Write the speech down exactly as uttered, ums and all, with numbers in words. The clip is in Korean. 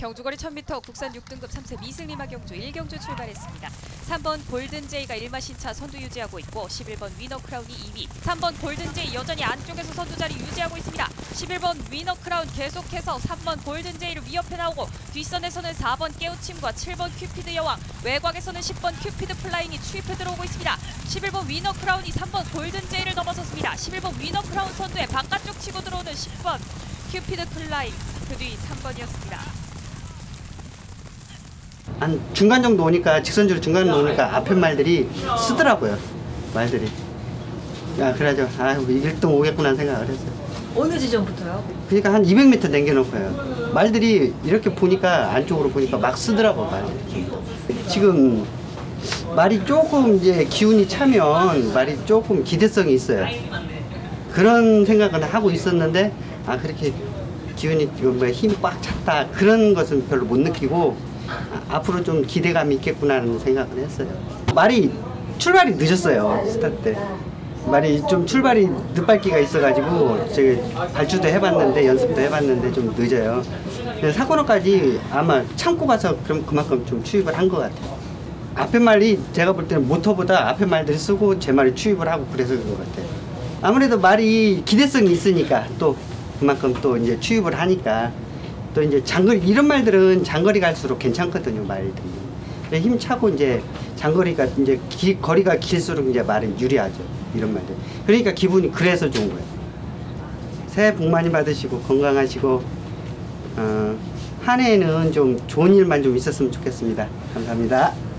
경주거리 천 미터 국산 육 등급 삼 세 미승리마 경주 일 경주 출발했습니다. 삼 번 골든제이가 일 마 신차 선두 유지하고 있고 십일 번 위너크라운이 이 위. 삼 번 골든제이 여전히 안쪽에서 선두 자리 유지하고 있습니다. 십일 번 위너크라운 계속해서 삼 번 골든제이를 위협해 나오고 뒷선에서는 사 번 깨우침과 칠 번 큐피드 여왕, 외곽에서는 십 번 큐피드 플라잉이 추입해 들어오고 있습니다. 십일 번 위너크라운이 삼 번 골든제이를 넘어섰습니다. 십일 번 위너크라운 선두에 바깥쪽 치고 들어오는 십 번 큐피드 플라잉, 그 뒤 삼 번이었습니다. 한 중간 정도 오니까 직선주로 중간 오니까 앞에 말들이 쓰더라고요. 말들이. 야, 그래죠. 아, 일 등 오겠구나 생각을 했어요. 어느 지점부터요? 그러니까 한 이백 미터 남겨놓고요. 말들이 이렇게 보니까 안쪽으로 보니까 막 쓰더라고 말들이. 지금 말이 조금 이제 기운이 차면 말이 조금 기대성이 있어요. 그런 생각은 하고 있었는데 아 그렇게 기운이 뭐 힘이 꽉 찼다 그런 것은 별로 못 느끼고. 아, 앞으로 좀 기대감이 있겠구나 하는 생각을 했어요. 말이 출발이 늦었어요. 스타트 때. 말이 좀 출발이 늦발기가 있어가지고 제가 발주도 해봤는데 연습도 해봤는데 좀 늦어요. 사고로까지 아마 참고 가서 그럼 그만큼 좀 추입을 한 것 같아요. 앞에 말이 제가 볼 때는 모터보다 앞에 말들이 쓰고 제 말이 추입을 하고 그래서 그런 것 같아요. 아무래도 말이 기대성이 있으니까 또 그만큼 또 이제 추입을 하니까 또 이제 장거리 이런 말들은 장거리 갈수록 괜찮거든요 말들이. 힘차고 이제 장거리가 이제 기, 거리가 길수록 이제 말이 유리하죠 이런 말들. 그러니까 기분이 그래서 좋은 거예요. 새해 복 많이 받으시고 건강하시고 어, 한 해에는 좀 좋은 일만 좀 있었으면 좋겠습니다. 감사합니다.